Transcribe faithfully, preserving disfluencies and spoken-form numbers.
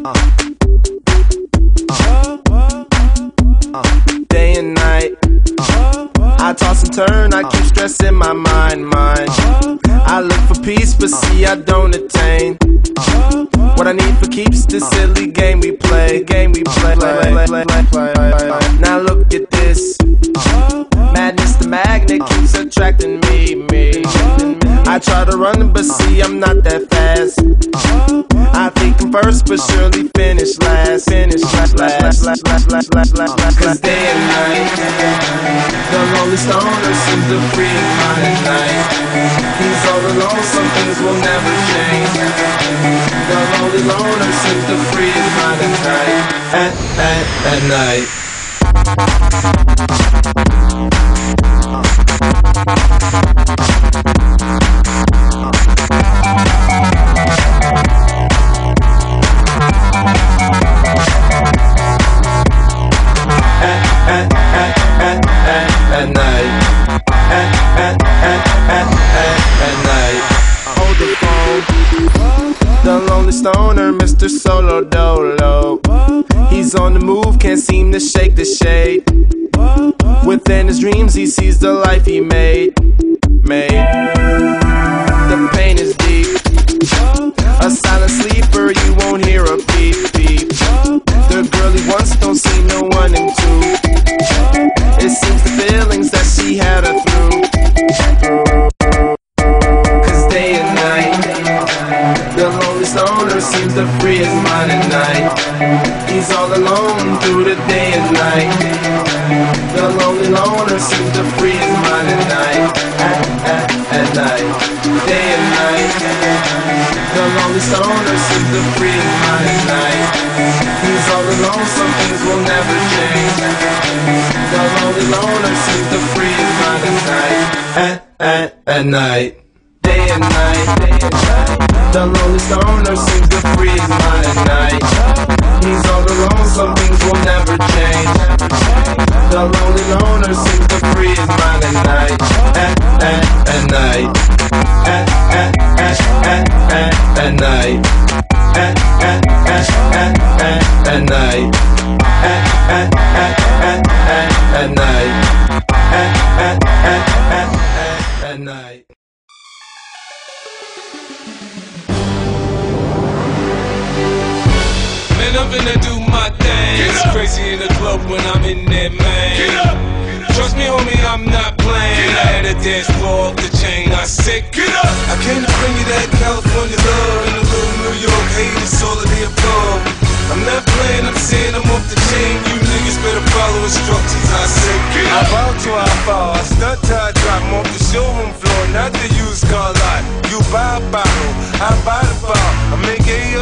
Day and night, I toss and turn, I keep stressing my mind, mind. I look for peace, but see I don't attain. What I need for keeps this silly game we play, game we play. Now look at this, madness, the magnet keeps attracting me, me. I try to run, but see I'm not that fast. I think I'm first, but surely finish last, finish last, last, last, last, last, last, last. Cause day and night, the lonely stoner seems to free his mind at night. He's all alone, some things will never change. The lonely loner seems to free his mind at night, at, at, at night. Stoner, Mister Solo Dolo. He's on the move, can't seem to shake the shade. Within his dreams, he sees the life he made. Made. The pain is deep. A silent sleeper, you won't hear a beep, beep. The girl he wants don't see no one in two. It seems the feelings that she had her through. Cause day and night, the lonely stoner seems to free his mind at night. He's all alone through the day and night. The lonely loner seems to free his mind at night, at, at, at night. Day and night, the lonely stoner seems to free his mind at night. He's all alone, some things will never change. The lonely loner seems to free his mind at night, at, at, at night. Day and night, day and night. The lonely stoner seems to free his mind at night. He's all alone, some things will never change. The lonely loner seems to free his mind at night, at, at, at night. At, at, at, at, at, at night. At, at, at, at, at, at night. At, at, at, at, at, at night. At, at, at, at, at, at night. Man, I'm finna do my thing. It's crazy in the club when I'm in there, man. Get up. Trust me, homie, I'm not playing. I had a dance floor off the chain. I said, get up. I came to bring you that California love and a little New York hate. It's all of the above. I'm not playing, I'm saying I'm off the chain. You niggas better follow instructions. I said, get up. I bow to I fall. I stunt till I drop. I'm off the showroom floor, not the used car lot. You buy a bottle, I buy the bar. I make a